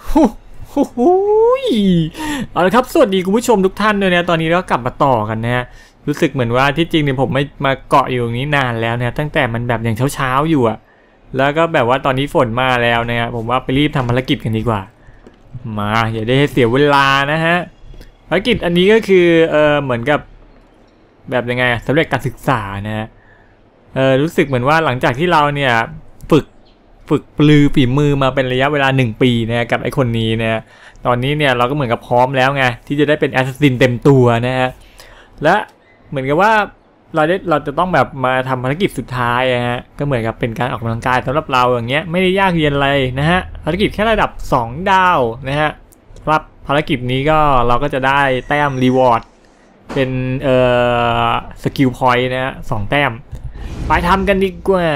โอ้โหเอาละครับสวัสดีคุณผู้ชมทุกท่านด้วยนะตอนนี้เรากลับมาต่อกันนะฮะรู้สึกเหมือนว่าที่จริงเนี่ยผมไม่มาเกาะอยู่ตรงนี้นานแล้วนะตั้งแต่มันแบบอย่างเช้าอยู่อะแล้วก็แบบว่าตอนนี้ฝนมาแล้วนะผมว่าไปรีบทำภารกิจกันดีกว่ามาอย่าได้เสียเวลานะฮะภารกิจอันนี้ก็คือเหมือนกับแบบยังไงสำเร็จการศึกษานะฮะรู้สึกเหมือนว่าหลังจากที่เราเนี่ยฝึกปลือฝีมือมาเป็นระยะเวลา1 ปีนะกับไอ้คนนี้นะตอนนี้เนี่ยเราก็เหมือนกับพร้อมแล้วไงที่จะได้เป็นแอสซัสซินเต็มตัวนะฮะและเหมือนกับว่าเราจะต้องแบบมาทำภารกิจสุดท้ายฮะก็เหมือนกับเป็นการออกกำลังกายสำหรับเราอย่างเงี้ยไม่ได้ยากเย็นอะไรนะฮะภารกิจแค่ระดับ2 ดาวนะฮะรับภารกิจนี้ก็เราก็จะได้แต้มรีวอร์ดเป็นสกิลพอยต์นะฮะ2 แต้มไปทำกันดีกว่า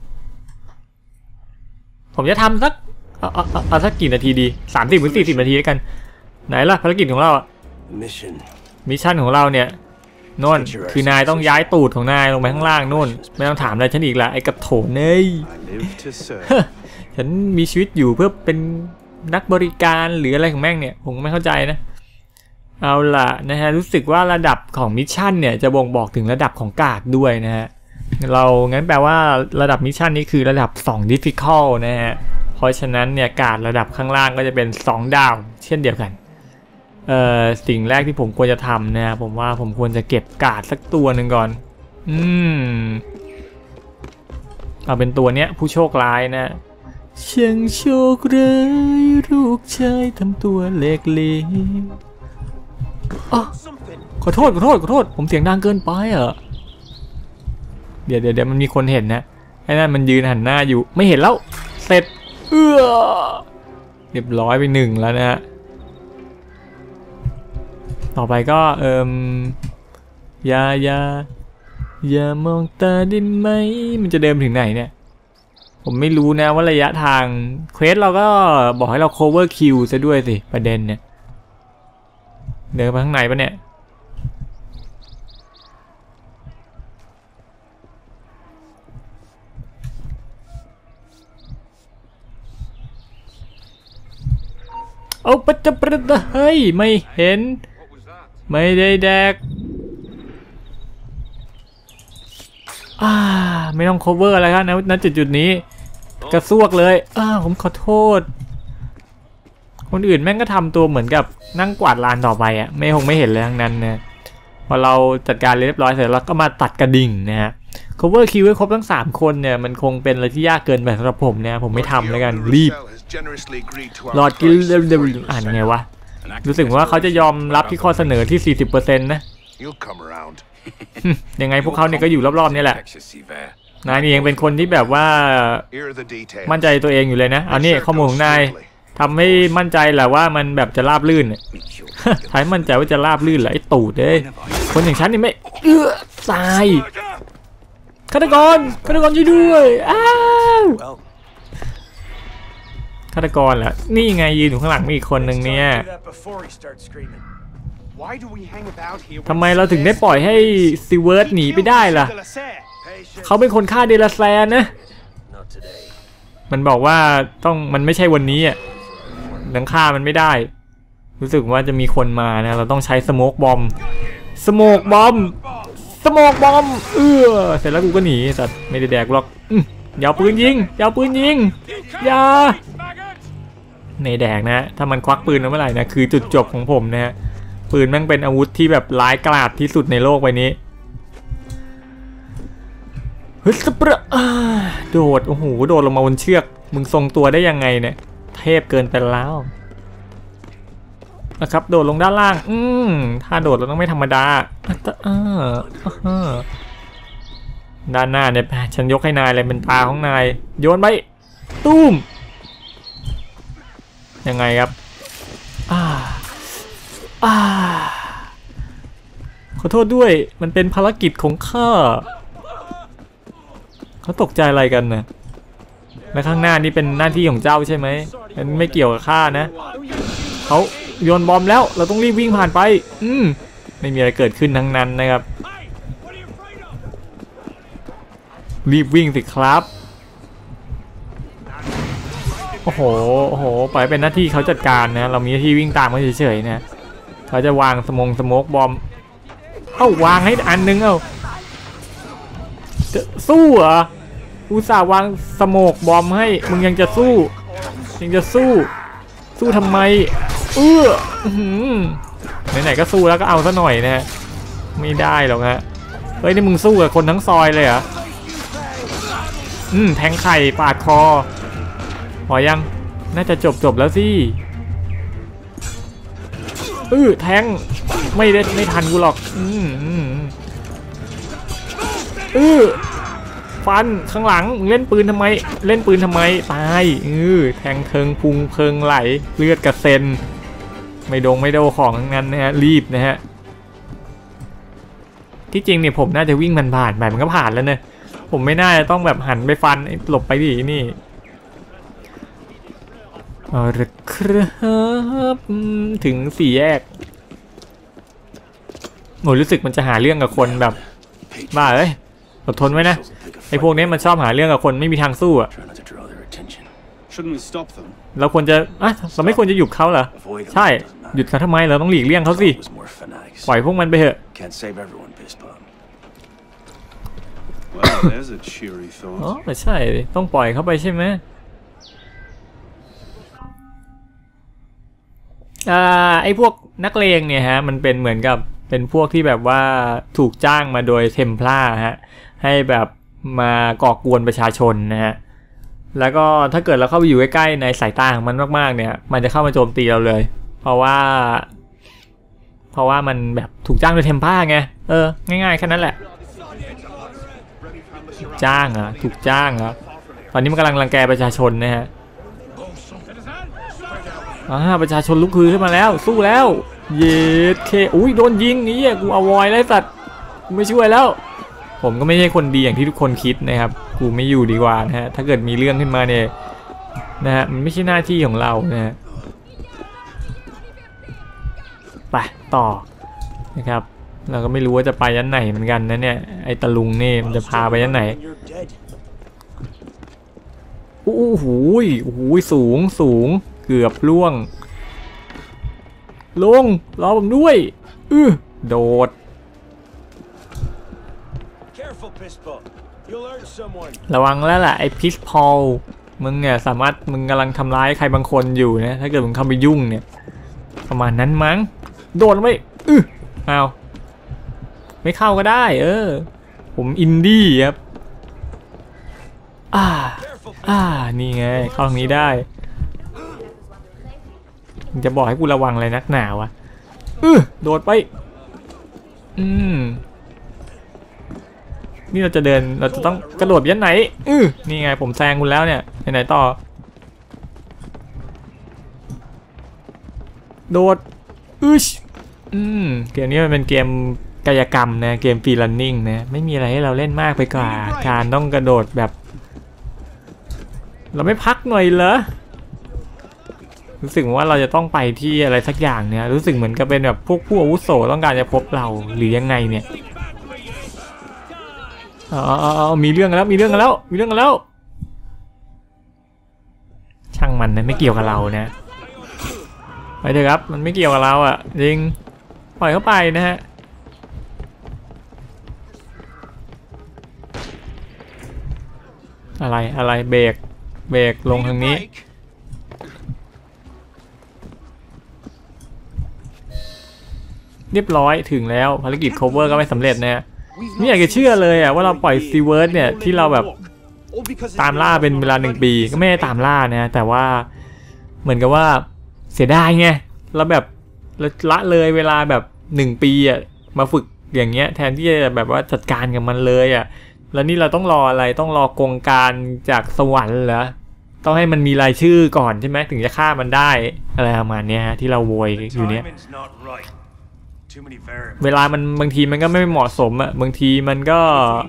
ผมจะทำสักเอาสักกี่นาทีดี30 หรือ 40 นาทีแล้วกันไหนล่ะภารกิจของเรามิชชั่นของเราเนี่ยโน่นคือนายต้องย้ายตูดของนายลงไปข้างล่างโน่นไม่ต้องถามอะไรฉันอีกละไอ้กระโถนเนยฉันมีชีวิตอยู่เพื่อเป็นนักบริการหรืออะไรของแม่งเนี่ยผมไม่เข้าใจนะเอาล่ะนะฮะรู้สึกว่าระดับของมิชชั่นเนี่ยจะบ่งบอกถึงระดับของการ์ดด้วยนะฮะเรางั้นแปลว่าระดับมิชชั่นนี้คือระดับ2 difficult นะฮะเพราะฉะนั้นเนี่ยการ์ดระดับข้างล่างก็จะเป็น2 ดาวเช่นเดียวกันสิ่งแรกที่ผมควรจะทำนะผมว่าผมควรจะเก็บการ์ดสักตัวหนึ่งก่อนเอาเป็นตัวเนี้ยผู้โชคร้ายนะช่างโชคร้ายลูกชายทำตัวเล็กเล็กขอโทษผมเสียงดังเกินไปเหรอเดี๋ยวมันมีคนเห็นนะไอ้นั่นมันยืนหันหน้าอยู่ไม่เห็นแล้วเสร็จเรียบร้อยไป1แล้วนะฮะต่อไปก็อย่ามองตาได้ไหมมันจะเดินถึงไหนเนี่ยผมไม่รู้นะว่าระยะทางเควสเราก็บอกให้เรา cover kill ซะด้วยสิประเด็นเนี่ยเดินไปข้างในปะเนี่ยเอาปะจะประเฮ้ยไม่เห็นไม่ได้แดกไม่ต้อง cover อะไรครับณจุดนี้กระซวกเลยผมขอโทษคนอื่นแม่งก็ทำตัวเหมือนกับนั่งกวาดลานต่อไปอ่ะไม่เห็นเลยทั้งนั้นนะพอเราจัดการเรียบร้อยเสร็จแล้วก็มาตัดกระดิ่งนะฮะ cover kill ให้ครบทั้ง3 คนเนี่ยมันคงเป็นอะไรที่ยากเกินไปสำหรับผมเนี่ยผมไม่ทำแล้วกันรีบหลอดกินอ่านยังไงวะรู้สึกว่าเขาจะยอมรับที่ข้อเสนอที่ 40% นะยังไงพวกเขาเนี่ยก็อยู่รอบๆนี่แหละนายนี่เองเป็นคนที่แบบว่ามั่นใจตัวเองอยู่เลยนะเอานี่ข้อมูลของนายทำให้มั่นใจแหละว่ามันแบบจะราบลื่นท้ายมั่นใจว่าจะราบลื่นแหละไอ้ตูดเอ้ยคนอย่างฉันนี่ไม่ตายฆาตกรช่วยด้วยฆาตกรเหรอนี่ไงยืนอยู่ข้างหลังมีอีกคนหนึ่งเนี่ยทำไมเราถึงได้ปล่อยให้ซิเวิร์ดหนีไปได้ล่ะเขาเป็นคนฆ่าเดลาแซนนะมันบอกว่ามันไม่ใช่วันนี้อ่ะดังฆ่ามันไม่ได้รู้สึกว่าจะมีคนมานะเราต้องใช้สโมกบอมเสร็จแล้วกูก็หนีสัตว์ไม่ได้แดกหรอกอย่าปืนยิงอย่าในแดกนะถ้ามันควักปืนมาเมื่อไหร่นะคือจุดจบของผมนะฮะปืนแม่งเป็นอาวุธที่แบบร้ายกาจที่สุดในโลกใบนี้สเปรโดดโอ้โหโดดลงมาบนเชือกมึงทรงตัวได้ยังไงเนี่ยเทพเกินไปแล้วนะครับโดดลงด้านล่างถ้าโดดเราต้องไม่ธรรมดาด้านหน้าเนี่ยฉันยกให้นายเลยเป็นตาของนายโยนไปตุ้มยังไงครับขอโทษด้วยมันเป็นภารกิจของข้าเขาตกใจอะไรกันนะและข้างหน้านี่เป็นหน้าที่ของเจ้าใช่ไหมมันไม่เกี่ยวกับข้านะเขาโยนบอมแล้วเราต้องรีบวิ่งผ่านไปไม่มีอะไรเกิดขึ้นทั้งนั้นนะครับรีบวิ่งสิครับโอ้โหโอ้โหปล่อยเป็นหน้าที่เขาจัดการนะเรามีหน้าที่วิ่งตามเขาเฉยๆนะเขาจะวางสโมกบอมวางให้อันนึงจะสู้เหรออุตส่าห์วางสโมกบอมให้มึงยังจะสู้ทำไมไหนๆก็สู้แล้วก็เอาซะหน่อยนะไม่ได้หรอกฮะเฮ้ยนี่มึงสู้กับคนทั้งซอยเลยเหรอแทงไข่ปาดคอพอยังน่าจะจบแล้วสิแทงไม่ทันกูหรอกฟันข้างหลังเล่นปืนทำไมตายแทงเทิงพุงเพิงไหลเลือดกระเซ็นไม่โดของทั้งนั้นนะฮะรีบนะฮะที่จริงเนี่ยผมน่าจะวิ่งผ่านมันก็ผ่านแล้วเนี่ยผมไม่น่าจะต้องแบบหันไปฟันหลบไปดินี่เอาละครับถึง4 แยกโหรู้สึกมันจะหาเรื่องกับคนแบบบ้าเอ้ยอดทนไว้นะไอ้พวกนี้มันชอบหาเรื่องกับคนไม่มีทางสู้อ่ะเราควรจะเราไม่ควรจะหยุดเขาเหรอใช่หยุดเขาทำไมเราต้องหลีกเลี่ยงเขาสิปล่อยพวกมันไปเถอะอ๋อใช่ต้องปล่อยเขาไปใช่ไหมไอ้พวกนักเลงเนี่ยฮะมันเป็นเหมือนกับเป็นพวกที่แบบว่าถูกจ้างมาโดยเทมพลาฮะให้แบบมาก่อกวนประชาชนนะฮะแล้วก็ถ้าเกิดเราเข้าไปอยู่ใกล้ๆในสายตาของมันมากๆเนี่ยมันจะเข้ามาโจมตีเราเลยเพราะว่ามันแบบถูกจ้างโดยเทมพลาไงง่ายๆแค่นั้นแหละถูกจ้างตอนนี้มันกำลังรังแกประชาชนนะฮะประชาชนลุกฮือขึ้นมาแล้วสู้แล้วเย็ดเคอุ้ยโดนยิงนี่กูเอาวอยไล่สัตว์กูไม่ช่วยแล้วผมก็ไม่ใช่คนดีอย่างที่ทุกคนคิดนะครับกูไม่อยู่ดีกว่านะฮะถ้าเกิดมีเรื่องขึ้นมาเนี่ยนะฮะมันไม่ใช่หน้าที่ของเรานะฮะไปต่อนะครับเราก็ไม่รู้ว่าจะไปยันไหนเหมือนกันนะเนี่ยไอ้ตะลุงนี่มันจะพาไปยันไหนโอ้โหสูงเกือบล่วงลงรอผมด้วยโดดระวังแล้วแหละไอ้พิสพอลมึงเนี่ยมึงกำลังทำร้ายใครบางคนอยู่นะถ้าเกิดมึงเข้าไปยุ่งเนี่ยประมาณนั้นมั้งโดดไม่เอาไม่เข้าก็ได้ผมอินดี้ครับนี่ไงเข้าตรงนี้ได้จะบอกให้กูระวังอะไรนักหนาวะโดดไปนี่เราจะต้องกระโดดยันไหนนี่ไงผมแซงคุณแล้วเนี่ยไหนต่อโดดเกมนี้มันเป็นเกมกายกรรมนะเกมฟรีรันนิ่งนะไม่มีอะไรให้เราเล่นมากไปกว่าการต้องกระโดดแบบเราไม่พักหน่อยเหรอรู้สึกว่าเราจะต้องไปที่อะไรสักอย่างเนี่ยรู้สึกเหมือนกับเป็นแบบพวกผู้อาวุโสต้องการจะพบเราหรือยังไงเนี่ยมีเรื่องกันแล้วช่างมันนะไม่เกี่ยวกับเรานะไปเถอะครับมันไม่เกี่ยวกับเราอ่ะจริงปล่อยเข้าไปนะฮะอะไรเบรกลงทางนี้เรียบร้อยถึงแล้วภารกิจ cover ก็ไม่สำเร็จนะไม่อยากจะเชื่อเลยว่าเราปล่อยซีเวิร์ดเนี่ยที่เราแบบตามล่าเป็นเวลา1 ปีก็ไม่ได้ตามล่านะแต่ว่าเหมือนกับว่าเสียดายไงเราแบบละเลยเวลาแบบ1 ปีมาฝึกอย่างเงี้ยแทนที่จะแบบว่าจัดการกับมันเลยแล้วนี่เราต้องรออะไรต้องรอกงการจากสวรรค์เหรอต้องให้มันมีรายชื่อก่อนใช่ไหมถึงจะฆ่ามันได้อะไรประมาณนี้ที่เราโวยอยู่เนี้ยเวลามันบางทีมันก็ไม่เหมาะสมบางทีมันก็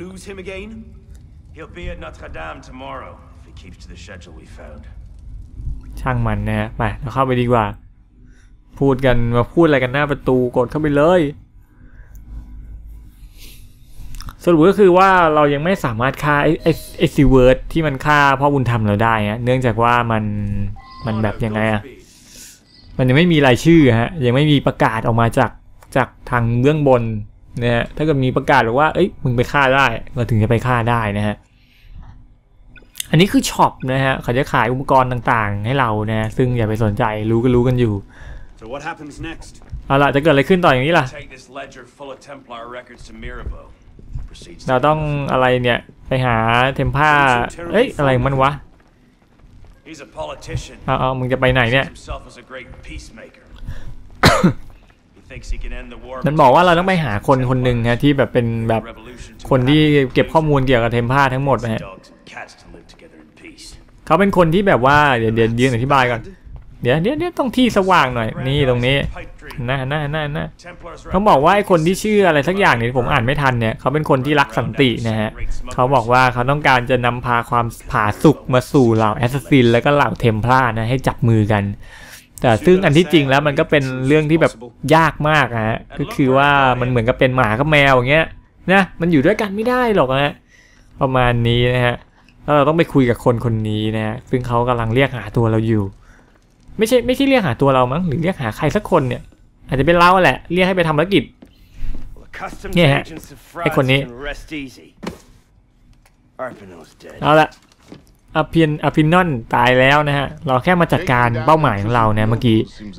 ช่างมันนะไปเราเข้าไปดีกว่าพูดอะไรกันหน้าประตูกดเข้าไปเลยสรุปก็คือว่าเรายังไม่สามารถฆ่าไอซีเวิร์ดที่มันฆ่าพ่อบุญธรรมเราได้ฮะเนื่องจากว่ามันแบบยังไงอะมันยังไม่มีรายชื่อฮะยังไม่มีประกาศออกมาจากทางเบื้องบนนะฮะถ้าเกิดมีประกาศบอกว่าเอ้ยมึงไปฆ่าได้เราถึงจะไปฆ่าได้นะฮะอันนี้คือช็อปนะฮะเขาจะขายอุปกรณ์ต่างๆให้เรานะซึ่งอย่าไปสนใจรู้ก็รู้กันอยู่เอาล่ะจะเกิดอะไรขึ้นต่ออย่างนี้ล่ะเราต้องอะไรเนี่ยไปหาเทมพ่าเอ้ยอะไรมันวะเอามึงจะไปไหนเนี่ยมันบอกว่าเราต้องไปหาคนหนึ่งฮะที่แบบเป็นแบบคนที่เก็บข้อมูลเกี่ยวกับเทมพ่าทั้งหมดนะฮะเขาเป็นคนที่แบบว่าเดี๋ยวยืนอธิบายก่อนเดี๋ยวต้องที่สว่างหน่อยนี่ตรงนี้น่าเขาบอกว่าไอ้คนที่ชื่ออะไรสักอย่างเนี่ยผมอ่านไม่ทันเนี่ยเขาเป็นคนที่รักสันตินะฮะเขาบอกว่าเขาต้องการจะนำพาความผาสุกมาสู่เหล่าแอสซัสซินแล้วก็เหล่าเทมพลานะให้จับมือกันแต่ซึ่งอันที่จริงแล้วมันก็เป็นเรื่องที่แบบยากมากฮะก็คือว่ามันเหมือนกับเป็นหมากับแมวอย่างเงี้ยนะมันอยู่ด้วยกันไม่ได้หรอกนะประมาณนี้นะฮะแล้วเราต้องไปคุยกับคนนี้นะฮะซึ่งเขากำลังเรียกหาตัวเราอยู่ไม่ใช่เรียกหาตัวเรามั้งหรือเรียกหาใครสักคนเนี่ยอาจจะเป็นเราแหละเรียกให้ไปทำภารกิจเนี่ยฮะไอคนนี้เอาละอภินอนตายแล้วนะฮะเราแค่มาจัดการเป้าหมายของเราเนี่ยเมื่อกี้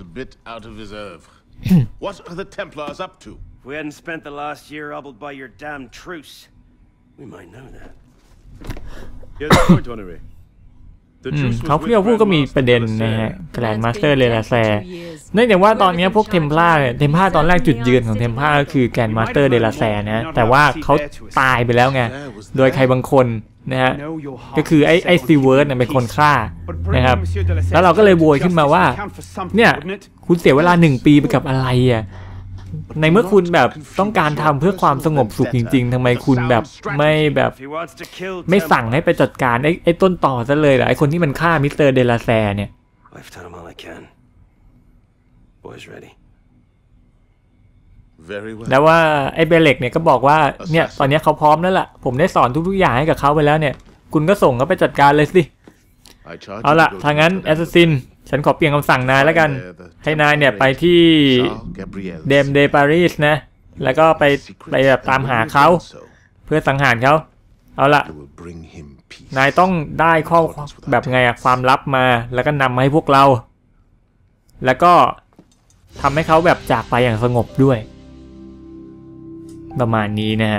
What are the Templars up to? If we hadn't spent the last year hobbled by your damn truce, we might know that. Here's the point, Honoré. เขาเพื่อพูดก็มีประเด็นนะฮะแกรนด์มาสเตอร์เลลาแซเนื่องจากว่าตอนนี้พวกเทมพลาตอนแรกจุดยืนของเทมพลาก็คือแกรนด์มาสเตอร์เดลาแซนะแต่ว่าเขาตายไปแล้วไงโดยใครบางคนนะฮะก็คือไอซีเวิร์ดเป็นคนฆ่านะครับแล้วเราก็เลยโวยขึ้นมาว่าเนี่ยคุณเสียเวลา1 ปีไปกับอะไรอ่ะในเมื่อคุณแบบต้องการทำเพื่อความสงบสุขจริงๆทำไมคุณแบบไม่สั่งให้ไปจัดการไอ้ต้นต่อซะเลยเหรอไอ้คนที่มันฆ่ามิสเตอร์เดลาแซเนี่ยแล้วว่าไอ้เบลเล็กเนี่ยก็บอกว่าเนี่ยตอนนี้เขาพร้อมแล้วล่ะผมได้สอนทุกๆอย่างให้กับเขาไปแล้วเนี่ยคุณก็ส่งเขาไปจัดการเลยสิเอาล่ะถ้างั้นแอสซัสซินฉันขอเปลี่ยนคำสั่งนายแล้วกันให้นายเนี่ยไปที่เดมเดปารีสนะแล้วก็ไปแบบตามหาเขาเพื่อสังหารเขาเอาล่ะนายต้องได้ข้อแบบไงอะความลับมาแล้วก็นำมาให้พวกเราแล้วก็ทำให้เขาแบบจากไปอย่างสงบด้วยประมาณนี้นะฮะ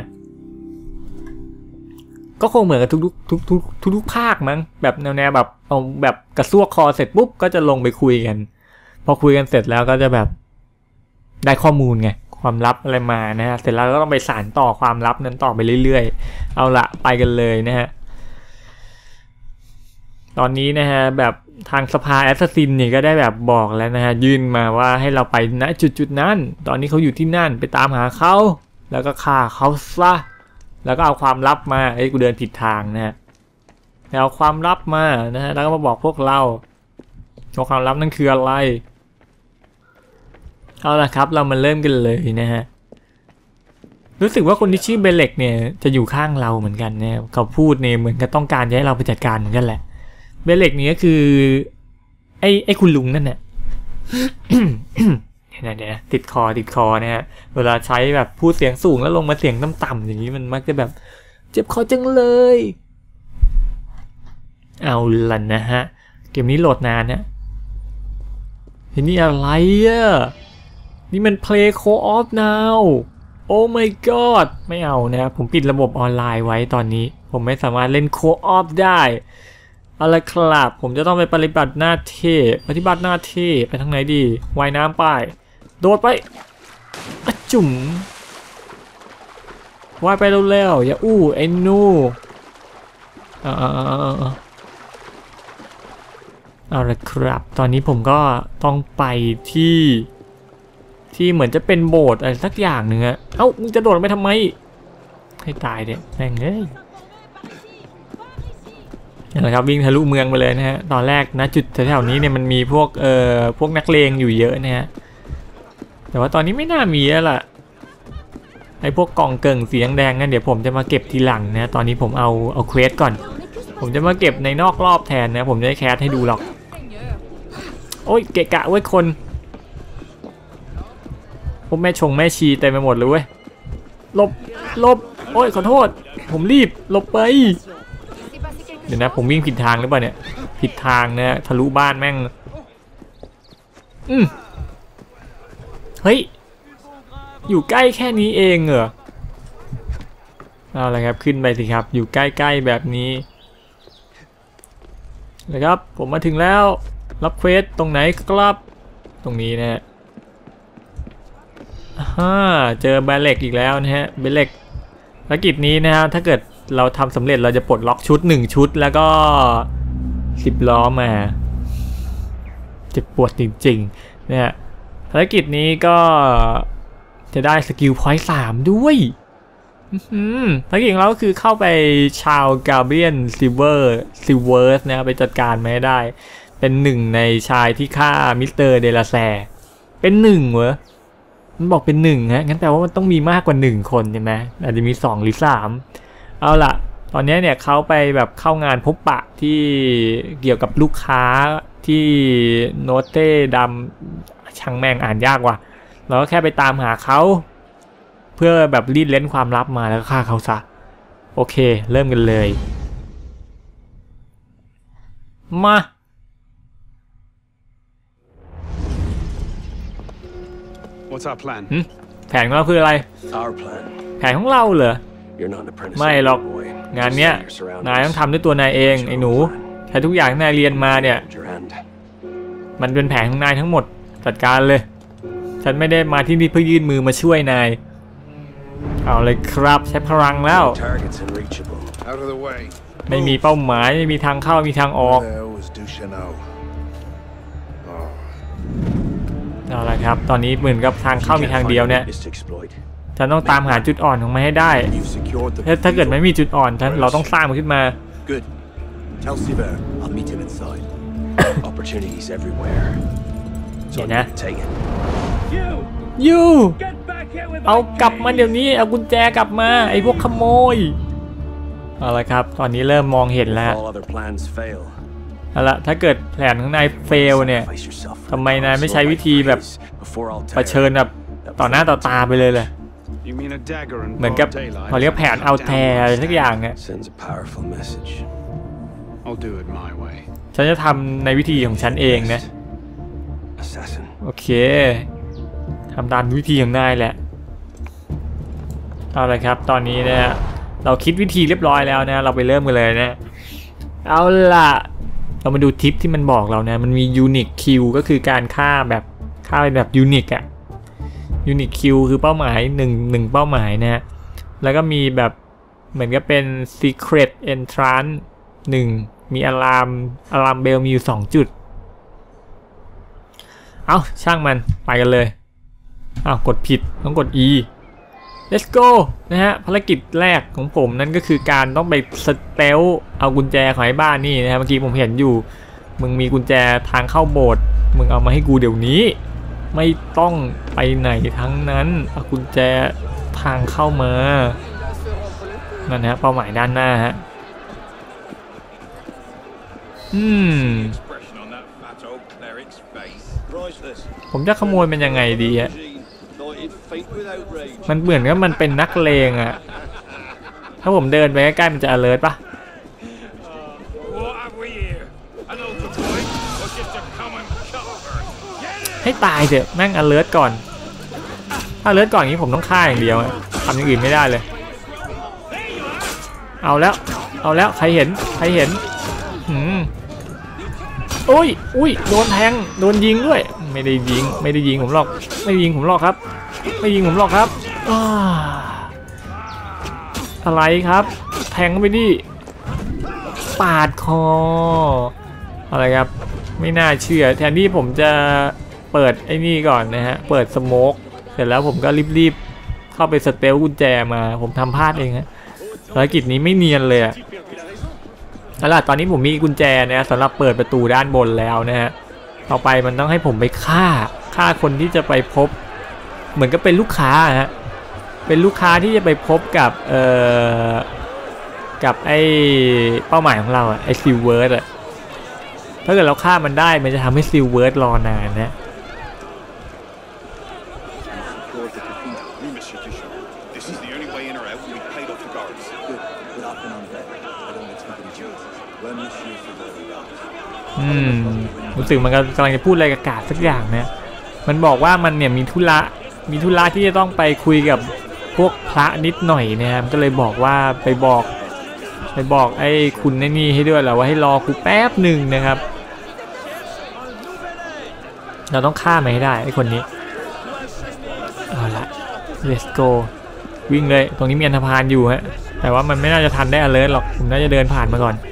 ก็คงเหมือนกับทุกภาคมั้งแบบแนวแบบเอาแบบกระซวกคอเสร็จปุ๊บก็จะลงไปคุยกันพอคุยกันเสร็จแล้วก็จะแบบได้ข้อมูลไงความลับอะไรมานะฮะเสร็จแล้วก็ต้องไปสานต่อความลับนั้นต่อไปเรื่อยๆเอาละไปกันเลยนะฮะตอนนี้นะฮะแบบทางสภาแอสซัสซินนี่ก็ได้แบบบอกแล้วนะฮะยื่นมาว่าให้เราไปณจุดนั้นตอนนี้เขาอยู่ที่นั่นไปตามหาเขาแล้วก็ฆ่าเขาซะแล้วก็เอาความลับมากูเดินผิดทางนะฮะเอาความลับมานะฮะแล้วก็มาบอกพวกเราความลับนั่นคืออะไรเอาละครับเรามาเริ่มกันเลยนะฮะรู้สึกว่าคนที่ชื่อเบลเล็กเนี่ยจะอยู่ข้างเราเหมือนกันนะเขาพูดเนี่ยเหมือนกับต้องการจะให้เราไปจัดการเหมือนกันแหละเบลเล็กนี่ก็คือไอ้คุณลุงนั่นเนี่ย เดี๋ยวติดคอนะฮะเวลาใช้แบบพูดเสียงสูงแล้วลงมาเสียงต่ำๆอย่างนี้มันมักจะแบบเจ็บคอจังเลยเอาล่ะนะฮะเกมนี้โหลดนานนะทีนี้อะไรอ่ะนี่มัน Play Co-op Now โอ้ my god ไม่เอานะครับผมปิดระบบออนไลน์ไว้ตอนนี้ผมไม่สามารถเล่น Co-op ได้เอาละครับผมจะต้องไปปฏิบัติหน้าที่ไปทางไหนดีว่ายน้ำไปโดดไปจุ่มว่ายไปเร็วๆอย่าไอ้นูเอาละครับตอนนี้ผมก็ต้องไปที่เหมือนจะเป็นโบสถ์อะไรสักอย่างหนึ่งอะมึงจะโดดไปทำไมให้ตายเด็กแม่งเอ้ยนะครับวิ่งทะลุเมืองไปเลยนะฮะตอนแรกนะจุดแถวๆนี้เนี่ยมันมีพวกนักเลงอยู่เยอะนะฮะแต่ว่าตอนนี้ไม่น่ามีแล้วล่ะไอ้พวกกล่องเกิ่งสีแดงๆนั่นเดี๋ยวผมจะมาเก็บทีหลังนะตอนนี้ผมเอาเควสก่อนผมจะมาเก็บในนอกรอบแทนนะผมจะได้แคสให้ดูหรอกโอ้ยเกะกะเว้ยคนพวกแม่ชีเต็มไปหมดเลยเว้ยหลบโอ้ยขอโทษผมรีบหลบไปเดี๋ยวนะผมวิ่งผิดทางหรือเปล่าเนี่ยผิดทางนะทะลุบ้านแม่งเฮ้ยอยู่ใกล้แค่นี้เองเหรอเอาละครับขึ้นไปสิครับอยู่ใกล้ๆแบบนี้นะครับผมมาถึงแล้วรับเควสตรงไหนครับตรงนี้นะฮะเจอแบลเล็กอีกแล้วนะฮะแบลเล็กภารกิจนี้นะฮะถ้าเกิดเราทำสำเร็จเราจะปลดล็อกชุด1ชุดแล้วก็10ล้อมาเจ็บปวดจริงๆนะฮะภารกิจนี้ก็จะได้สกิลพอยต์3ด้วยภารกิจของเราก็คือเข้าไปชาวกาเบรียนซิลเวอร์สนะไปจัดการมาได้เป็นหนึ่งในชายที่ฆ่ามิสเตอร์เดลาแซเป็น1เหรอมันบอกเป็น1ฮะงั้นแปลว่ามันต้องมีมากกว่า1คนใช่ไหมอาจจะมี2หรือ3เอาล่ะตอนนี้เนี่ยเขาไปแบบเข้างานพบปะที่เกี่ยวกับลูกค้าที่โนเต้ดำช่างแม่งอ่านยากว่ะเราก็แค่ไปตามหาเขาเพื่อแบบรีดเล่นความลับมาแล้วฆ่าเขาซะโอเคเริ่มกันเลยมา What's our plan? แผนของเราคืออะไร Our plan. แผนของเราเหรอ You're not an apprentice. ไม่หรอกงานเนี้ยนายต้องทำด้วยตัวนายเองไอ้หนูใช้ทุกอย่างที่นายเรียนมาเนี่ยมันเป็นแผนของนายทั้งหมดจัดการเลยฉันไม่ได้มาที่นี่เพื่อยื่นมือมาช่วยนายเอาเลยครับใช้พลังแล้ว Out of the way. ไม่มีเป้าหมายไม่มีทางเข้ามีทางออกเอาละครับตอนนี้เหมือนกับทางเข้ามีทางเดียวเนี่ยฉันต้องตามหาจุดอ่อนของมันให้ได้ถ้าเกิดไม่มีจุดอ่อนเราต้องสร้างมันขึ้นมา เดี๋ยวนะยูเอากลับมาเดี๋ยวนี้เอากุญแจกลับมาไอ้พวกขโมยเอาละครับตอนนี้เริ่มมองเห็นแล้วเอาละถ้าเกิดแผนของนายเฟลเนี่ยทำไมนายไม่ใช้วิธีแบบเผชิญแบบต่อหน้าต่อตาไปเลยเลยเหมือนกับเขาเรียกแผนเอาแทอะไรสักอย่างเนี่ยฉันจะทำในวิธีของฉันเองนะโอเคทำตามวิธีของนายแหละเอาละครับตอนนี้เนี่ยเราคิดวิธีเรียบร้อยแล้วนะเราไปเริ่มกันเลยนะเอาล่ะเรามาดูทิปที่มันบอกเรานะมันมี Unique Kill ก็คือการฆ่าเป็นแบบ Unique อะ Unique Kill คือเป้าหมาย1เป้าหมายนะฮะแล้วก็มีแบบเหมือนกับเป็น Secret Entrance 1มีอะลามเบลมีอยู่2จุดเอาช่างมันไปกันเลยกดผิดต้องกด E let's go นะฮะภารกิจแรกของผมนั่นก็คือการต้องไปสเตลเอากุญแจของไอ้บ้านนี่นะฮะเมื่อกี้ผมเห็นอยู่มึงมีกุญแจทางเข้าโบสถ์มึงเอามาให้กูเดี๋ยวนี้ไม่ต้องไปไหนทั้งนั้นเอากุญแจทางเข้ามานั่นนะเป้าหมายด้านหน้าฮะผมจะขโมยมันยังไงดีฮะมันเหมือนกับมันเป็นนักเลงอะถ้าผมเดินไปใกล้ๆมันจะ alert ปะให้ตายเถอะแม่ง alert ก่อนถ้า alert ก่อนอย่างนี้ผมต้องฆ่าอย่างเดียวทำอย่างอื่นไม่ได้เลยเอาแล้วใครเห็นอุ้ยโดนแทงโดนยิงด้วยไม่ได้ยิงผมหรอกครับอะไรครับแทงไปดิปาดคออะไรครับไม่น่าเชื่อแทนที่ผมจะเปิดไอ้นี่ก่อนนะฮะเปิดสโมกเสร็จแล้วผมก็รีบเข้าไปสเตลกุญแจมาผมทำพลาดเองฮะภารกิจนี้ไม่เนียนเลยอะเอาล่ะตอนนี้ผมมีกุญแจนะสำหรับเปิดประตูด้านบนแล้วนะฮะต่อไปมันต้องให้ผมไปฆ่าคนที่จะไปพบเหมือนกับเป็นลูกค้าฮะเป็นลูกค้าที่จะไปพบกับกับไอ้เป้าหมายของเราอะไอ้ซิลเวิร์ดอะถ้าเกิดเราฆ่ามันได้มันจะทำให้ซิลเวิร์ดรอนานนะรู้สึกมันกำลังจะพูดอะไรกับกาดสักอย่างนะมันบอกว่ามันเนี่ยมีธุระที่จะต้องไปคุยกับพวกพระนิดหน่อยนะครับก็เลยบอกว่าไปบอกไอ้คุณนี่ให้ด้วยแหละว่าให้รอกูแป๊บหนึ่งนะครับเราต้องฆ่ามันให้ได้ไอ้คนนี้เอาละ let's go วิ่งเลยตรงนี้มีอันธพาลอยู่ฮะแต่ว่ามันไม่น่าจะทันได้ alert หรอกผมน่าจะเดินผ่านมาก่อน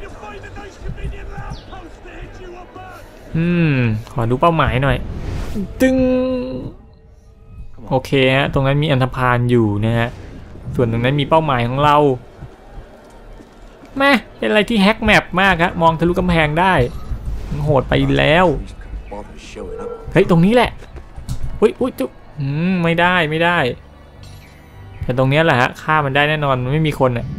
ขอดูเป้าหมายหน่อยตึงโอเคฮะตรงนั้นมีอันธพาลอยู่นะฮะส่วนตรงนั้นมีเป้าหมายของเราแม่เป็นอะไรที่แฮกแมปมากฮะมองทะลุกำแพงได้โหดไปแล้วเฮ้ยตรงนี้แหละอุ้ยจุ๊บไม่ได้แต่ตรงนี้แหละฮะฆ่ามันได้แน่นอนมันไม่มีคนอ่ะ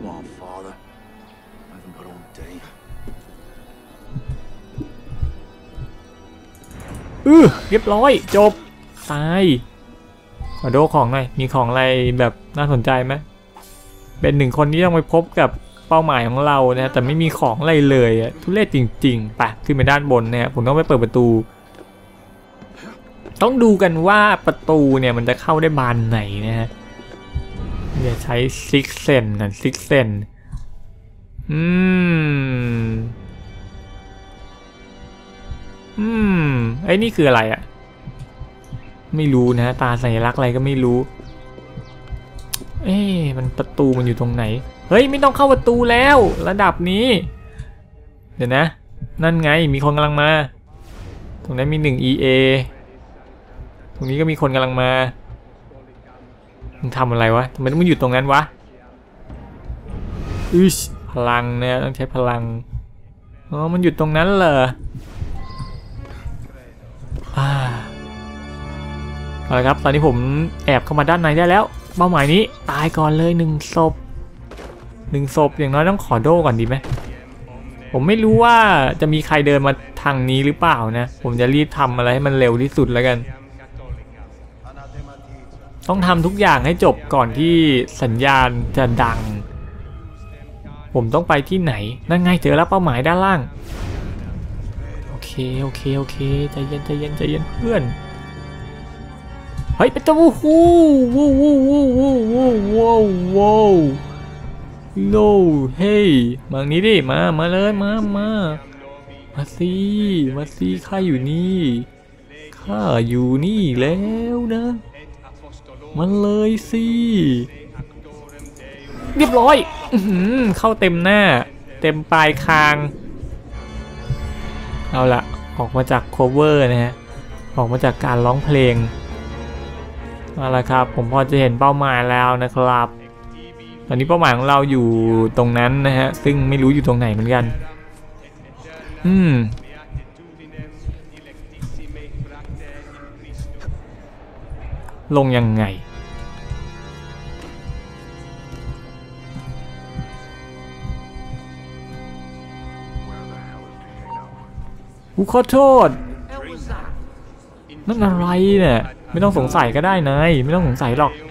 เรียบร้อยจบตายขอดูของหน่อยมีของอะไรแบบน่าสนใจไหมเป็นหนึ่งคนที่ต้องไปพบกับเป้าหมายของเรานะแต่ไม่มีของอะไรเลยอะทุเรศจริงๆไปขึ้นไปด้านบนเนี่ยผมต้องไปเปิดประตูต้องดูกันว่าประตูเนี่ยมันจะเข้าได้บานไหนนะฮะเดี๋ยวใช้ซิกเซนกันซิกเซนไอ้นี่คืออะไรอ่ะไม่รู้นะตาสัญลักษณ์อะไรก็ไม่รู้มันประตูมันอยู่ตรงไหนเฮ้ยไม่ต้องเข้าประตูแล้วระดับนี้เดี๋ยวนะนั่นไงมีคนกำลังมาตรงนั้นมี1 EA ตรงนี้ก็มีคนกำลังมามึงทำอะไรวะทำไมต้องมาอยู่ตรงนั้นวะพลังเนี่ยต้องใช้พลังมันอยู่ตรงนั้นเหรอเอาละครับตอนนี้ผมแอบเข้ามาด้านในได้แล้วเป้าหมายนี้ตายก่อนเลย1 ศพอย่างน้อยต้องขอโดก่อนดีไหมผมไม่รู้ว่าจะมีใครเดินมาทางนี้หรือเปล่านะผมจะรีบทำอะไรให้มันเร็วที่สุดแล้วกันต้องทำทุกอย่างให้จบก่อนที่สัญญาณจะดังผมต้องไปที่ไหนนั่นไงเจอแล้วเป้าหมายด้านล่างโอเคใจเย็นเพื่อนเฮ้ยเป็นตัวว้าวโลเฮ้ยมานี้ดิมาเลยมาสิข้าอยู่นี่แล้วนะมาเลยสิเรียบร้อยเข้าเต็มหน้าเต็มปลายคางเอาละออกมาจากโคเวอร์นะฮะออกมาจากการร้องเพลงเอาละครับผมพอจะเห็นเป้าหมายแล้วนะครับตอนนี้เป้าหมายของเราอยู่ตรงนั้นนะฮะซึ่งไม่รู้อยู่ตรงไหนเหมือนกันลงยังไงขอโทษนั่นอะไรเนี่ยไม่ต้องสงสัยก็ได้นายไม่ต้องสงสัยหรอก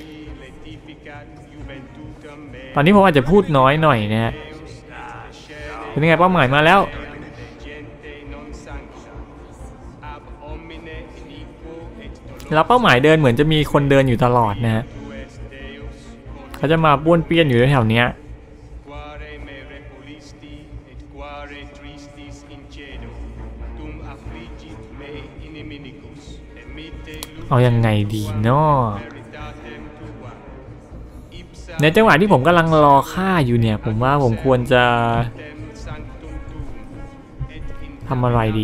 ตอนนี้ผมอาจจะพูดน้อยหน่อยนะฮะเป็นยังไงเป้าหมายมาแล้วแล้วเป้าหมายเดินเหมือนจะมีคนเดินอยู่ตลอดนะฮะเขาจะมาป้วนเปี้ยนอยู่แถวเนี้ยเอายังไงดีเนาะในจังหวะที่ผมกำลังรอฆ่าอยู่เนี่ยผมว่าผมควรจะทำอะไรดี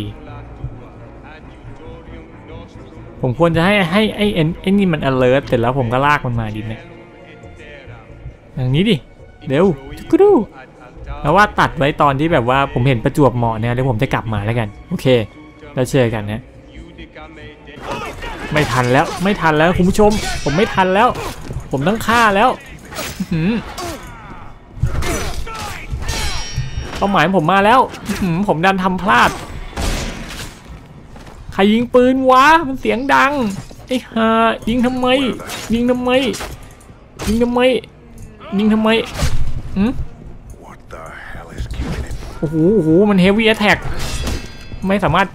ผมควรจะให้ไอ้นี่มัน alert เสร็จแล้วผมก็ลากมันมาดีไหมอย่างนี้ดิเดี๋ยวก็ดูแล้วว่าตัดไว้ตอนที่แบบว่าผมเห็นประจวบเหมาะเนี่ยเดี๋ยวผมจะกลับมาแล้วกันโอเคแล้วเจอกันนะไม่ทันแล้วคุณผู้ชมผมไม่ทันแล้วผมต้องฆ่าแล้วเป้าหมายผมมาแล้วผมดันทำพลาดใครยิงปืนวะมันเสียงดังไอ้ห่ายิงทำไมยิงทำไมยิงทำไมยิงทำไมโอ้โหโอ้โหมันเฮฟวี่แอทแทกไม่สามารถ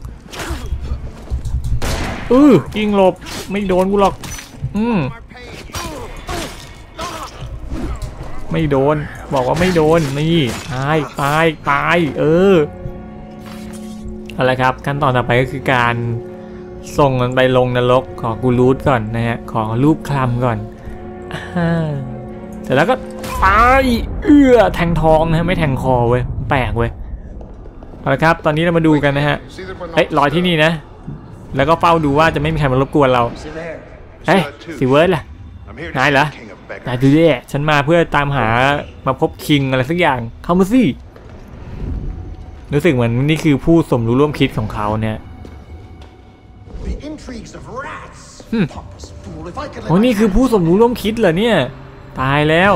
ยิงหลบไม่โดนกูหรอกไม่โดนบอกว่าไม่โดนนี่ตายอะไรครับขั้นตอนต่อไปก็คือการส่งมันไปลงนรกขอกูรูทก่อนนะฮะขอรูปคลำก่อนเสร็จแล้วก็ตายแทงท้องนะฮะไม่แทงคอเว้ยแปลกเว้ยเอาละครับตอนนี้เรามาดูกันนะฮะรอที่นี่นะแล้วก็เฝ้าดูว่าจะไม่มีใครมารบกวนเราสิเวิร์ดล่ะนายเหรอนายดูดิฉันมาเพื่อตามหามาพบคิงอะไรสักอย่างเข้ามาสิรู้สึกเหมือนนี่คือผู้สมรู้ร่วมคิดของเขาเนี่ยโอ้นี่คือผู้สมรู้ร่วมคิดเหรอเนี่ยตายแล้ว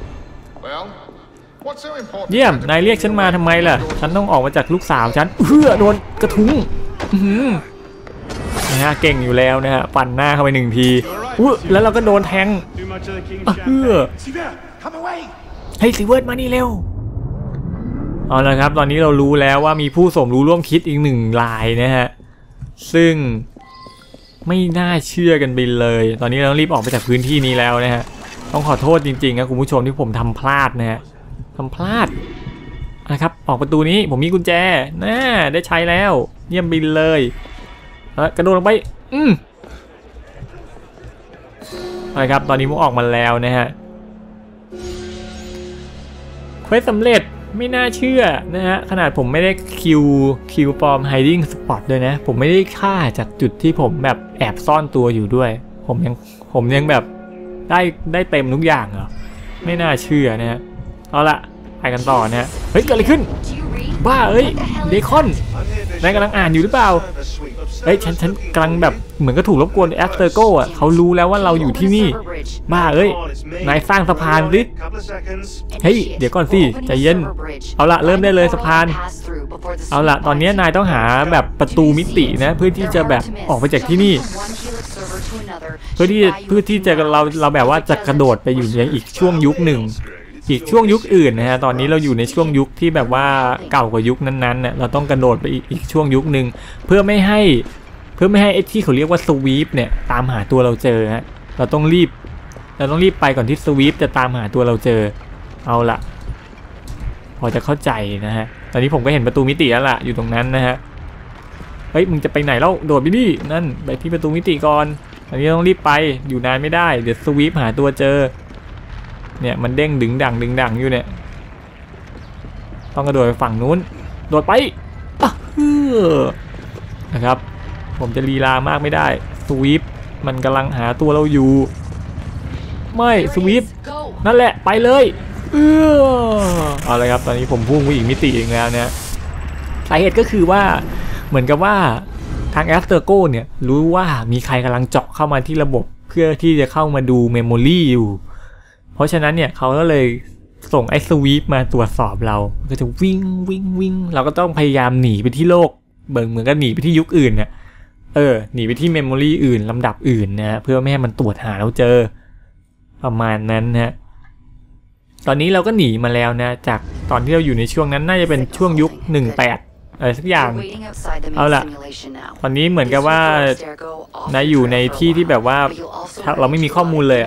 เยี่ยมนายเรียกฉันมาทำไมล่ะฉันต้องออกมาจากลูกสาวฉันโดนกระทุ้งนะฮะเก่งอยู่แล้วนะฮะปั่นหน้าเข้าไป1 ทีแล้วเราก็โดนแทงเฮ้ยซีเวิร์ดมานี่เร็วเอาละครับตอนนี้เรารู้แล้วว่ามีผู้สมรู้ร่วมคิดอีก1 รายนะฮะซึ่งไม่น่าเชื่อกันไปเลยตอนนี้เราต้องรีบออกไปจากพื้นที่นี้แล้วนะฮะต้องขอโทษจริงๆนะคุณผู้ชมที่ผมทำพลาดนะฮะทำพลาดนะครับออกประตูนี้ผมมีกุญแจได้ใช้แล้วเยี่ยมบินเลยกระโดดลงไปอะไรครับตอนนี้ผมออกมาแล้วนะฮะเควสสำเร็จไม่น่าเชื่อนะฮะขนาดผมไม่ได้คิวปลอม hiding spot ด้วยนะผมไม่ได้ฆ่าจากจุดที่ผมแบบแอบซ่อนตัวอยู่ด้วยผมยังแบบได้เต็มทุกอย่างเหรอไม่น่าเชื่อนะฮะเอาละไปกันต่อนะฮะเฮ้ยเกิดอะไรขึ้นบ้าเดคอนนายกำลังอ่านอยู่หรือเปล่าฉันกำลังแบบเหมือนก็ถูกรบกวนแอสเตอร์โก้อะเขารู้แล้วว่าเราอยู่ที่นี่บ้านายสร้างสะพานดิเฮ้ยเดี๋ยวก่อนสิใจเย็นเอาละเริ่มได้เลยสะพานเอาละตอนนี้นายต้องหาแบบประตูมิตินะเพื่อที่จะแบบออกไปจากที่นี่เพื่อที่จะเราแบบว่าจะกระโดดไปอยู่ในอีกช่วงยุคหนึ่งอีกช่วงยุคอื่นนะฮะตอนนี้เราอยู่ในช่วงยุคที่แบบว่าเก่ากว่ายุคนั้นๆเนี่ยเราต้องกระโดดไปอีกช่วงยุคหนึ่งเพื่อไม่ให้ไอ้ที่เขาเรียกว่าสวีปเนี่ยตามหาตัวเราเจอฮะเราต้องรีบไปก่อนที่สวีปจะตามหาตัวเราเจอเอาละพอจะเข้าใจนะฮะตอนนี้ผมก็เห็นประตูมิติแล้วล่ะอยู่ตรงนั้นนะฮะมึงจะไปไหนแล้วโดดไปดินั่นไปที่ประตูมิติก่อนตอนนี้ต้องรีบไปอยู่นานไม่ได้เดี๋ยวสวีปหาตัวเจอเนี่ยมันเด้งดึงดังอยู่เนี่ยต้องกระโดดไปฝั่งนู้นโดดไปนะครับผมจะลีลามากไม่ได้สวีปมันกำลังหาตัวเราอยู่ไม่สวีปนั่นแหละไปเลยเอาเลยครับตอนนี้ผมพุ่งไปอีกมิติอีกแล้วเนี่ยสาเหตุก็คือว่าเหมือนกับว่าทางแอสเตอร์โก้เนี่ยรู้ว่ามีใครกำลังเจาะเข้ามาที่ระบบเพื่อที่จะเข้ามาดูเมมโมรี่อยู่เพราะฉะนั้นเนี่ยเขาก็เลยส่งไอ้สวีปมาตรวจสอบเราก็จะวิ่งเราก็ต้องพยายามหนีไปที่โลกเหมือนกับหนีไปที่ยุคอื่นเนี่ยหนีไปที่เมมโมรี่อื่นลำดับอื่นนะเพื่อไม่ให้มันตรวจหาเราเจอประมาณนั้นนะตอนนี้เราก็หนีมาแล้วนะจากตอนที่เราอยู่ในช่วงนั้นน่าจะเป็นช่วงยุค18อะไรสักอย่างเอาล่ะตอนนี้เหมือนกับว่านายอยู่ในที่ที่แบบว่าเราไม่มีข้อมูลเลย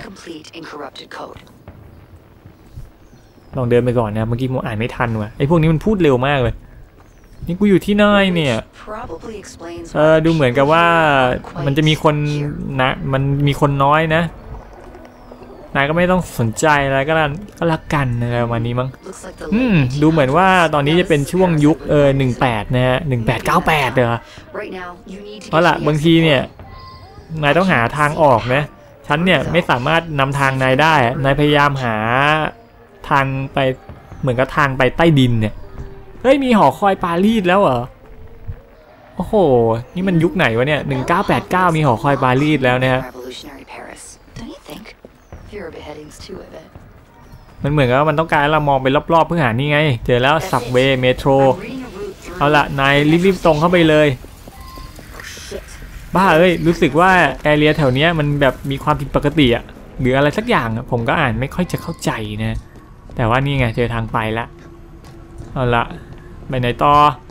ลองเดินไปก่อนนะเมื่อกี้ผมอ่านไม่ทันว่ะไอ้พวกนี้มันพูดเร็วมากเลยนี่กูอยู่ที่ไหนเนี่ยดูเหมือนกับว่ามันจะมีคนนะมันมีคนน้อยนะนายก็ไม่ต้องสนใจอะไรก็แล้วกันอะไรประมาณนี้มั้งดูเหมือนว่าตอนนี้จะเป็นช่วงยุค18นะฮะ1898เหรอเพราะล่ะบางทีเนี่ยนายต้องหาทางออกนะฉันเนี่ยไม่สามารถนำทางนายได้นายพยายามหาทางไปเหมือนกับทางไปใต้ดินเนี่ยมีหอคอยปารีสแล้วเหรอโอ้โหนี่มันยุคไหนวะเนี่ย1989มีหอคอยปารีสแล้วนะฮะ fewer beheadings too, I bet. มันเหมือนกับว่ามันต้องการให้เรามองไปรอบๆเพื่อหานี่ไงเจอแล้วสับเวย์เมโทร I'm reading a route through. เอาละนายรีบๆตรงเข้าไปเลย Shit. บ้าเอ้ยรู้สึกว่าแอเรียแถวเนี้ยมันแบบมีความผิดปกติอะหรืออะไรสักอย่างอะผมก็อ่านไม่ค่อยจะเข้าใจนะแต่ว่านี่ไงเจอทางไปละเอาละไปไหนต่อ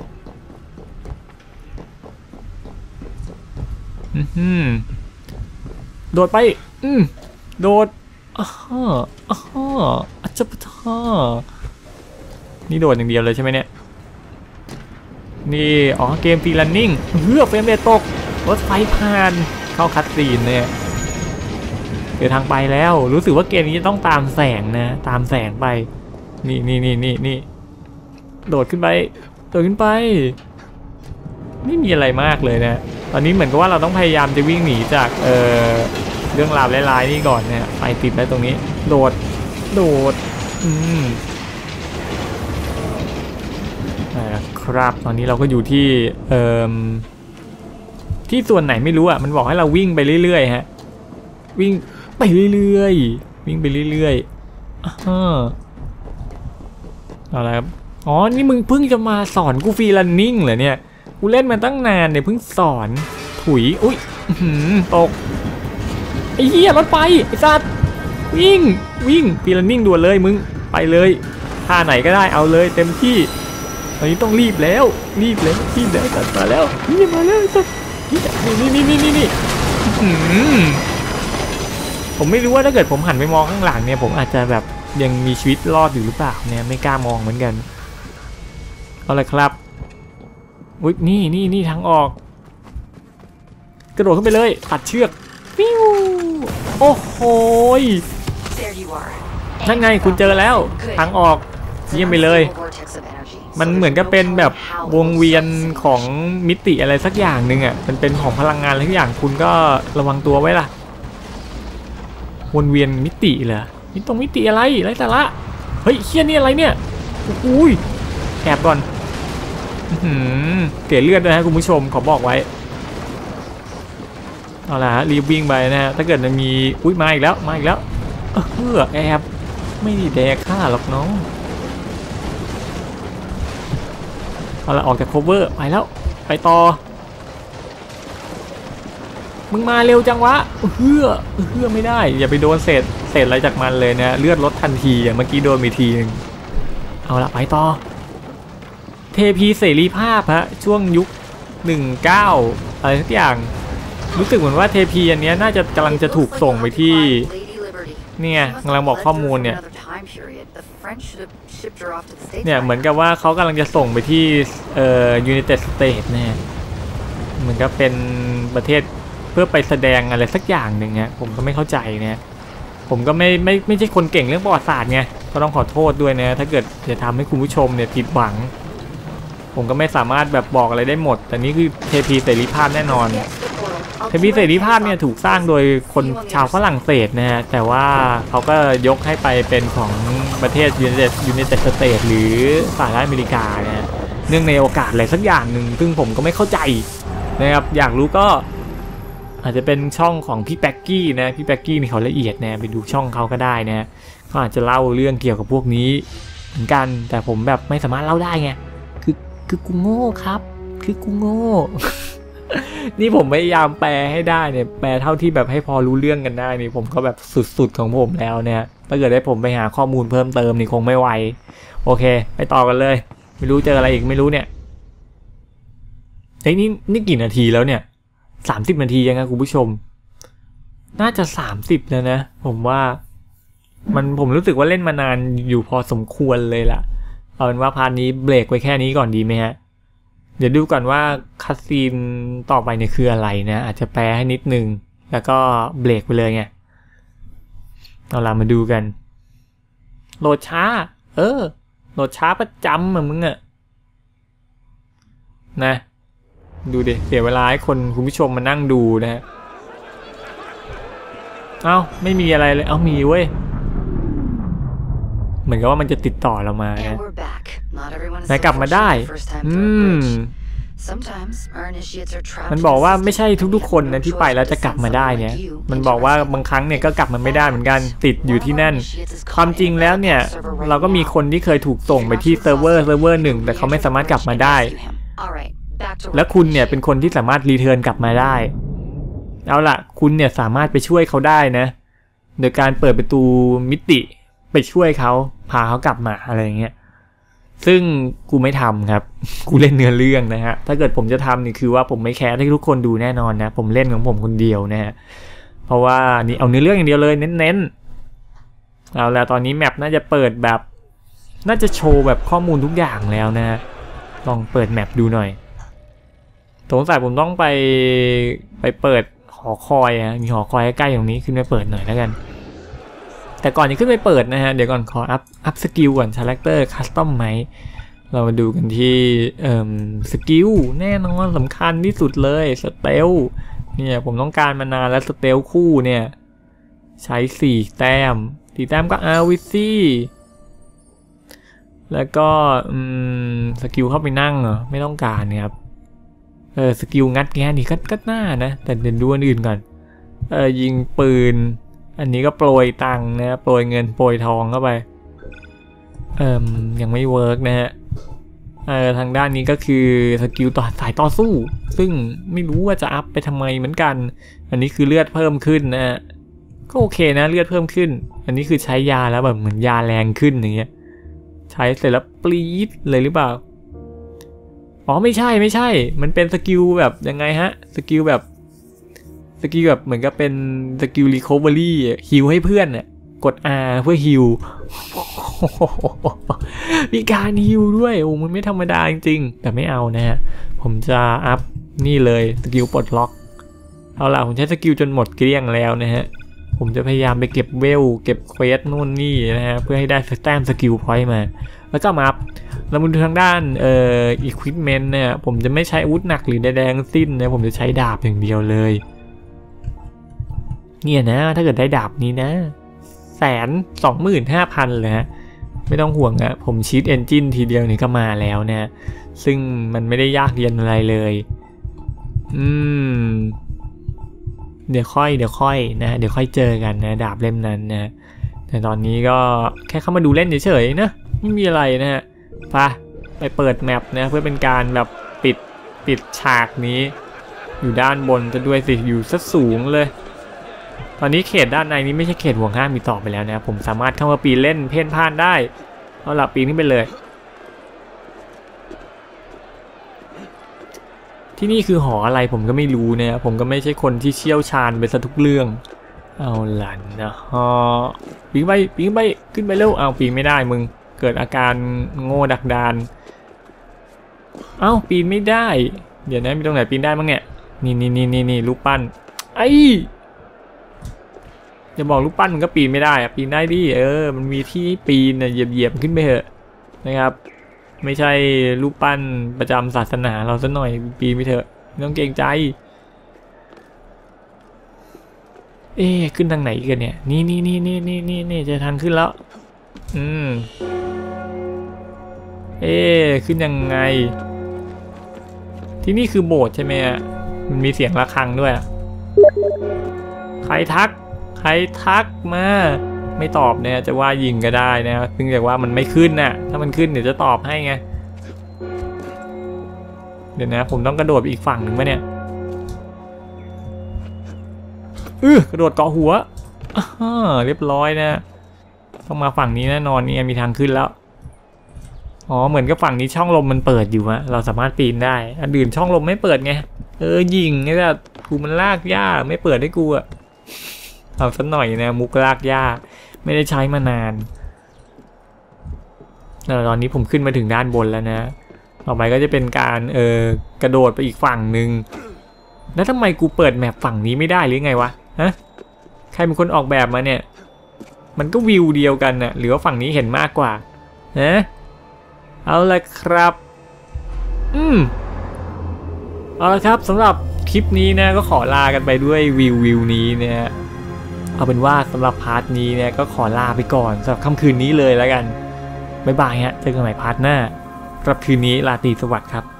โดดไปโดดอาจจะปะท่านี่โดดอย่างเดียวเลยใช่ไหมเนี่ยนี่เกมฟรีรันนิ่งเฟรมเรทตกรถไฟผ่านเข้าคัตซีนเนี่ยเดี๋ยวทางไปแล้วรู้สึกว่าเกมนี้จะต้องตามแสงนะตามแสงไปนี่โดดขึ้นไปไม่มีอะไรมากเลยนะตอนนี้เหมือนกับว่าเราต้องพยายามจะวิ่งหนีจากเรื่องราวร้ายๆนี่ก่อนเนี่ยไฟติดไว้ตรงนี้โดดครับตอนนี้เราก็อยู่ที่ที่ส่วนไหนไม่รู้อ่ะมันบอกให้เราวิ่งไปเรื่อยๆฮะวิ่งไปเรื่อยอะไรครับนี่มึงเพิ่งจะมาสอนกูฟรีรันนิ่งเหรอเนี่ยกูเล่นมาตั้งนานเนี่ยเพิ่งสอนถุยอุ้ยตกไอ้เหี้ยรถไฟไอ้สัตว์วิ่งฟรีรันนิ่งด่วนเลยมึงไปเลยท่าไหนก็ได้เอาเลยเต็มที่ตอนนี้ต้องรีบแล้วตัดมาแล้วนี่มาแล้วสัตว์นี่ผมไม่รู้ว่าถ้าเกิดผมหันไปมองข้างหลังเนี่ยผมอาจจะแบบยังมีชีวิตรอดอยู่หรือเปล่าเนี่ยไม่กล้ามองเหมือนกันเอาเลยครับอุ๊ยนี่ทางออกกระโดดขึ้นไปเลยตัดเชือกวิวโอ้โหนั่นไงคุณเจอแล้วทางออกเยี่ยมไปเลยมันเหมือนกับเป็นแบบวงเวียนของมิติอะไรสักอย่างหนึ่งอ่ะมันเป็นของพลังงานอะไรทุกอย่างคุณก็ระวังตัวไว้ล่ะวนเวียนมิติเหรอนี่ตรงมิติอะไรไรแต่ละเฮ้ยเชี่ยนี่อะไรเนี่ยอุ้ยแอบก่อนเกลี่ยเลือดด้วยฮะคุณผู้ชมขอบอกไว้เอาล่ะรีบวิ่งไปนะฮะถ้าเกิดมันมีมาอีกแล้วแอบไม่ได้แดกฆ่าหรอกน้องเอาละออกจาก cover ไปแล้วไปต่อมึงมาเร็วจังวะเฮือไม่ได้อย่าไปโดนเศษอะไรจากมันเลยนะเลือดลดทันทีอย่างเมื่อกี้โดนมีทีนึงเอาละไปต่อเทพีเสรีภาพฮะช่วงยุค19อะไรสักอย่างรู้สึกเหมือนว่าเทพีอันนี้น่าจะกำลังจะถูกส่งไปที่เนี่ยกำลังบอกข้อมูลเนี่ยเหมือนกับว่าเขากำลังจะส่งไปที่United States เนี่ยเหมือนกับเป็นประเทศเพื่อไปแสดงอะไรสักอย่างหนึ่งเนี่ยผมก็ไม่เข้าใจเนี่ยผมก็ไม่ใช่คนเก่งเรื่องประวัติศาสตร์ไงก็ต้องขอโทษด้วยนะถ้าเกิดจะทำให้คุณผู้ชมเนี่ยผิดหวังผมก็ไม่สามารถแบบบอกอะไรได้หมดแต่นี่คือเทพีเสรีภาพแน่นอนเทพีเสรีภาพเนี่ยถูกสร้างโดยคนชาวฝรั่งเศสนะฮะแต่ว่าเขาก็ยกให้ไปเป็นของประเทศUnited States หรือสหรัฐอเมริกานะเนื่องในโอกาสอะไรสักอย่างหนึ่งซึ่งผมก็ไม่เข้าใจนะครับอยากรู้ก็อาจจะเป็นช่องของพี่แป๊กกี้นะพี่แป๊กกี้นี่เขาละเอียดนะไปดูช่องเขาก็ได้นะเขาอาจจะเล่าเรื่องเกี่ยวกับพวกนี้เหมือนกันแต่ผมแบบไม่สามารถเล่าได้ไงคือกูโง่ครับคือกูโง่ นี่ผมพยายามแปลให้ได้เนี่ยแปลเท่าที่แบบให้พอรู้เรื่องกันได้นี่ผมก็แบบสุดๆของผมแล้วเนี่ยถ้าเกิดได้ผมไปหาข้อมูลเพิ่มเติมนี่คงไม่ไหวโอเคไปต่อกันเลยไม่รู้เจออะไรอีกไม่รู้เนี่ยนี่กี่นาทีแล้วเนี่ย30 นาทียังไงคุณผู้ชมน่าจะ30แล้วนะผมว่าผมรู้สึกว่าเล่นมานานอยู่พอสมควรเลยล่ะเอาเป็นว่าพาร์ทนี้เบรกไว้แค่นี้ก่อนดีไหมฮะเดี๋ยวดูก่อนว่าคัสซีนต่อไปเนี่ยคืออะไรนะอาจจะแปลให้นิดนึงแล้วก็เบรกไปเลยไงเอาล่ะมาดูกันโหลดช้าโหลดช้าประจำมึงอะนะดูดิเสียเวลาให้คุณผู้ชมมานั่งดูนะฮะไม่มีอะไรเลยมีเว้ยเหมือนกับว่ามันจะติดต่อเรามานะนายกลับมาได้ Sometimes our initiates are trapped มัน in บอก the ว่า system ไม่ใช่ทุกๆคนนะที่ไปแล้วจะกลับมาได้เนี่ยมันบอกว่าบางครั้งเนี่ยก็กลับมาไม่ได้เหมือนกันติดอยู่ที่นั่นความจริงแล้วเนี่ยเราก็มีคนที่เคยถูกส่งไปที่เซิร์ฟเวอร์หนึ่งแต่เขาไม่สามารถกลับมาได้และคุณเนี่ยเป็นคนที่สามารถรีเทิร์นกลับมาได้เอาล่ะคุณเนี่ยสามารถไปช่วยเขาได้นะโดยการเปิดประตูมิติไปช่วยเขาพาเขากลับมาอะไรอย่างเงี้ยซึ่งกูไม่ทำครับกูเล่นเนื้อเรื่องนะฮะถ้าเกิดผมจะทำนี่คือว่าผมไม่แคร์ให้ทุกคนดูแน่นอนนะผมเล่นของผมคนเดียวนะฮะเพราะว่านี่เอาเนื้อเรื่องอย่างเดียวเลยเน้นๆเอาแล้วตอนนี้แมปน่าจะเปิดแบบน่าจะโชว์แบบข้อมูลทุกอย่างแล้วนะฮะลองเปิดแมปดูหน่อยสงสัยผมต้องไปเปิดหอคอยอ่ะมีหอคอยใกล้ๆตรงนี้ขึ้นไปเปิดหน่อยแล้วกันแต่ก่อนจะขึ้นไปเปิดนะฮะเดี๋ยวก่อนขออัพสกิลก่อน Character Custom ไหมเรามาดูกันที่สกิลแน่นอนสำคัญที่สุดเลยสเตลเนี่ยผมต้องการมานานแล้วสเตลคู่เนี่ยใช้4 แต้มก็เอาวิซี่แล้วก็สกิลเข้าไปนั่งเหรอไม่ต้องการเนี่ยครับสกิลงัดแงะนี่ก็น่านะแต่เดี๋ยวดูอันอื่นก่อนยิงปืนอันนี้ก็โปรยตังค์นะโปรยเงินโปรยทองเข้าไปยังไม่เวิร์กนะฮะทางด้านนี้ก็คือสกิลสายต่อสู้ซึ่งไม่รู้ว่าจะอัพไปทำไมเหมือนกันอันนี้คือเลือดเพิ่มขึ้นนะฮะก็โอเคนะเลือดเพิ่มขึ้นอันนี้คือใช้ยาแล้วแบบเหมือนยาแรงขึ้นอย่างเงี้ยใช้เสร็จแล้วปรี๊ดเลยหรือเปล่าอ๋อไม่ใช่มันเป็นสกิลแบบยังไงฮะสกิลแบบเหมือนกับเป็นสกิลรีคอเวอรี่ฮิลให้เพื่อนน่ะกด R เพื่อฮิลมีการฮิลด้วยโอ้มันไม่ธรรมดาจริงๆแต่ไม่เอานะฮะผมจะอัพนี่เลยสกิลปลดล็อกเอาล่ะผมใช้สกิลจนหมดเกลี้ยงแล้วนะฮะผมจะพยายามไปเก็บเวลเก็บเควสนู่นนี่นะฮะเพื่อให้ได้แต้มสกิลพอยต์มาแล้วก็มาอัพแล้วมาดูทางด้านequipment เนี่ยผมจะไม่ใช้อาวุธหนักหรือใดๆทั้งสิ้นนะผมจะใช้ดาบอย่างเดียวเลยเนี่ยนะถ้าเกิดได้ดาบนี้นะ125,000เลยฮะไม่ต้องห่วงอะผมชีทเอนจินทีเดียวนี่ก็มาแล้วนะซึ่งมันไม่ได้ยากเย็นอะไรเลยเดี๋ยวค่อยนะเดี๋ยวค่อยเจอกันนะดาบเล่มนั้นนะแต่ตอนนี้ก็แค่เข้ามาดูเล่นเฉยๆนะไม่มีอะไรนะฮะไปเปิดแมปนะเพื่อเป็นการแบบปิดฉากนี้อยู่ด้านบนจะด้วยสิอยู่ซะสูงเลยตอนนี้เขตด้านในนี้ไม่ใช่เขตห่วงห้ามมีต่อไปแล้วนะผมสามารถเข้ามาปีนเล่นเพ่นพ่านได้เอาล่ะปีนขึ้นไปเลยที่นี่คือหออะไรผมก็ไม่รู้นะผมก็ไม่ใช่คนที่เชี่ยวชาญไปซะทุกเรื่องเอาล่ะนะฮะปีนไปขึ้นไปเร็วเอาปีนไม่ได้มึงเกิดอาการโง่ดักดานปีนไม่ได้เดี๋ยวนะมีตรงไหนปีนได้บ้างเนี่ยนี่รูปปั้นจะบอกรูปปั้นมันก็ปีนไม่ได้ปีนได้ดิมันมีที่ปีนเหยียบขึ้นไปเถอะนะครับไม่ใช่รูปปั้นประจำศาสนาเราซะหน่อยปีนไปเถอะไม่ต้องเกรงใจขึ้นทางไหนกันเนี่ยนี่จะทางขึ้นแล้วขึ้นยังไงที่นี่คือโบสถ์ใช่ไหมมันมีเสียงระฆังด้วยใครทักมาไม่ตอบเนี่ยจะว่ายิงก็ได้นะซึ่งแต่ว่ามันไม่ขึ้นน่ะถ้ามันขึ้นเดี๋ยวจะตอบให้ไงเดี๋ยวนะผมต้องกระโดดไปอีกฝั่งหนึ่งไหมเนี่ยกระโดดเกาะหัวเรียบร้อยนะต้องมาฝั่งนี้แน่นอนนี่มีทางขึ้นแล้วเหมือนกับฝั่งนี้ช่องลมมันเปิดอยู่เราสามารถปีนได้อันอื่นช่องลมไม่เปิดไงยิงนี่แหละกูมันลากหญ้าไม่เปิดให้กูเอาสักหน่อยนะมุกลากหญ้าไม่ได้ใช้มานานตอนนี้ผมขึ้นมาถึงด้านบนแล้วนะต่อไปก็จะเป็นการกระโดดไปอีกฝั่งหนึ่งแล้วทำไมกูเปิดแมปฝั่งนี้ไม่ได้หรือไงวะใครเป็นคนออกแบบมาเนี่ยมันก็วิวเดียวกันน่ะหรือว่าฝั่งนี้เห็นมากกว่าเอาละครับเอาละครับสำหรับคลิปนี้นะก็ขอลากันไปด้วยวิวนี้เนี่ยเอาเป็นว่าสำหรับพาร์ทนี้เนี่ยก็ขอลาไปก่อนสำหรับค่ำคืนนี้เลยแล้วกันบ๊ายบายฮะเจอกันใหม่พาร์ทหน้าสำหรับคืนนี้ราตรีสวัสดิ์ครับ